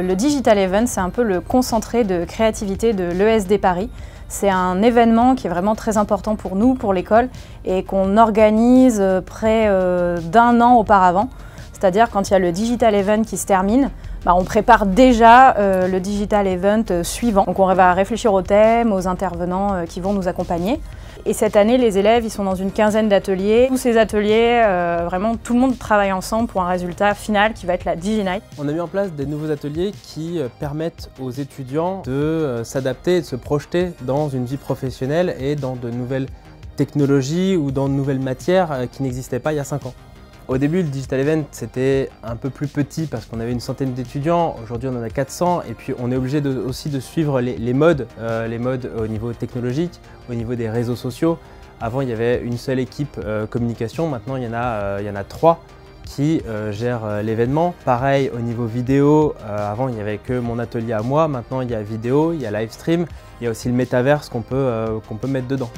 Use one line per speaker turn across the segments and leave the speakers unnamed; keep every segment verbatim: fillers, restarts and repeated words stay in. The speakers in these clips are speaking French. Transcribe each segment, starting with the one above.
Le Digital Event, c'est un peu le concentré de créativité de l'E S D Paris. C'est un événement qui est vraiment très important pour nous, pour l'école, et qu'on organise près d'un an auparavant. C'est-à-dire quand il y a le Digital Event qui se termine, bah on prépare déjà euh, le Digital Event euh, suivant. Donc on va réfléchir aux thèmes, aux intervenants euh, qui vont nous accompagner. Et cette année, les élèves ils sont dans une quinzaine d'ateliers. Tous ces ateliers, euh, vraiment tout le monde travaille ensemble pour un résultat final qui va être la DigiNight.
On a mis en place des nouveaux ateliers qui permettent aux étudiants de euh, s'adapter et de se projeter dans une vie professionnelle et dans de nouvelles technologies ou dans de nouvelles matières euh, qui n'existaient pas il y a cinq ans. Au début, le Digital Event, c'était un peu plus petit parce qu'on avait une centaine d'étudiants. Aujourd'hui, on en a quatre cents et puis on est obligé de, aussi de suivre les, les modes, euh, les modes au niveau technologique, au niveau des réseaux sociaux. Avant, il y avait une seule équipe euh, communication. Maintenant, il y en a, euh, il y en a trois qui euh, gèrent euh, l'événement. Pareil, au niveau vidéo, euh, avant, il n'y avait que mon atelier à moi. Maintenant, il y a vidéo, il y a live stream. Il y a aussi le métaverse qu'on peut, euh, qu'on peut mettre dedans.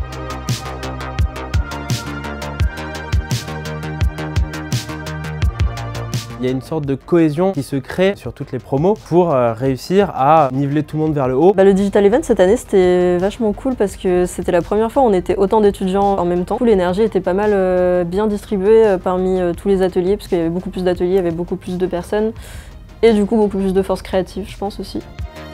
Il y a une sorte de cohésion qui se crée sur toutes les promos pour euh, réussir à niveler tout le monde vers le haut.
Bah, le Digital Event cette année c'était vachement cool parce que c'était la première fois où on était autant d'étudiants en même temps. L'énergie était pas mal euh, bien distribuée euh, parmi euh, tous les ateliers parce qu'il y avait beaucoup plus d'ateliers, il y avait beaucoup plus de personnes et du coup beaucoup plus de force créative je pense aussi.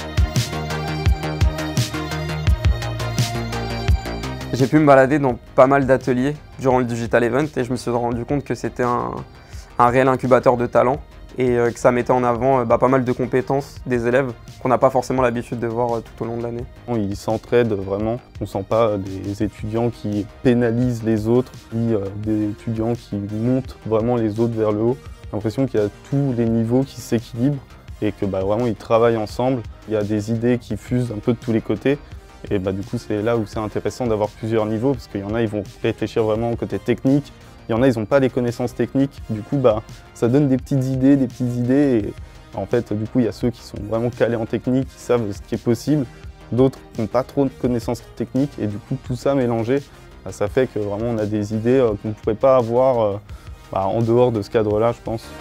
J'ai pu me balader dans pas mal d'ateliers durant le Digital Event et je me suis rendu compte que c'était un un réel incubateur de talent et que ça mettait en avant bah, pas mal de compétences des élèves qu'on n'a pas forcément l'habitude de voir tout au long de l'année.
Ils s'entraident vraiment, on ne sent pas des étudiants qui pénalisent les autres, ni des étudiants qui montent vraiment les autres vers le haut. J'ai l'impression qu'il y a tous les niveaux qui s'équilibrent et que bah, vraiment ils travaillent ensemble. Il y a des idées qui fusent un peu de tous les côtés. Et bah, du coup c'est là où c'est intéressant d'avoir plusieurs niveaux parce qu'il y en a ils vont réfléchir vraiment au côté technique. Il y en a, ils n'ont pas les connaissances techniques, du coup bah, ça donne des petites idées, des petites idées et en fait du coup il y a ceux qui sont vraiment calés en technique, qui savent ce qui est possible, d'autres qui n'ont pas trop de connaissances techniques et du coup tout ça mélangé, bah, ça fait que vraiment on a des idées euh, qu'on ne pourrait pas avoir euh, bah, en dehors de ce cadre-là je pense.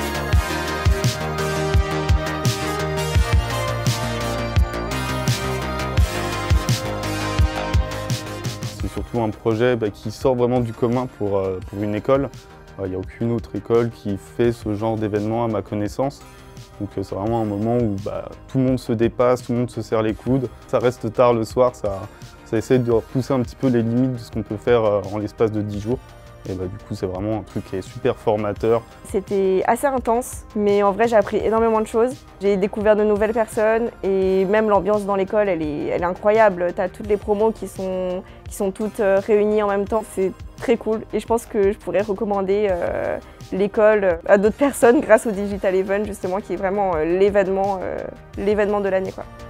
Surtout un projet bah, qui sort vraiment du commun pour, euh, pour une école. Il n'y a aucune autre école qui fait ce genre d'événement à ma connaissance. Donc euh, c'est vraiment un moment où bah, tout le monde se dépasse, tout le monde se serre les coudes. Ça reste tard le soir, ça, ça essaie de repousser un petit peu les limites de ce qu'on peut faire euh, en l'espace de dix jours. Et bah, du coup c'est vraiment un truc qui est super formateur.
C'était assez intense, mais en vrai j'ai appris énormément de choses. J'ai découvert de nouvelles personnes et même l'ambiance dans l'école elle est, elle est incroyable. Tu as toutes les promos qui sont, qui sont toutes réunies en même temps. C'est très cool et je pense que je pourrais recommander euh, l'école à d'autres personnes grâce au Digital Event justement qui est vraiment euh, l'événement euh, l'événement de l'année, quoi.